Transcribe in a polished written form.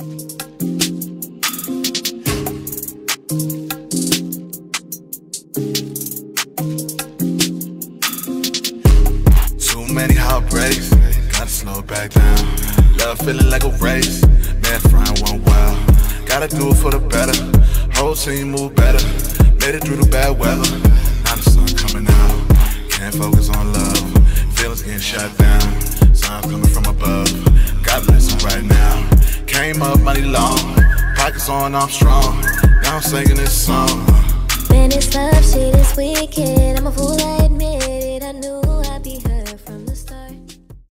Too many heartbreaks, gotta slow it back down. Love feeling like a race, man frying one wild. Gotta do it for the better, whole team move better. Made it through the bad weather, now the sun coming out. Can't focus on love, feelings getting shut down. Signs coming from above, gotta listen right now. Came up money long, pockets on, I'm strong. Now I'm singing this song. Man, this love shit is wicked, I'm a fool, I admit it, I knew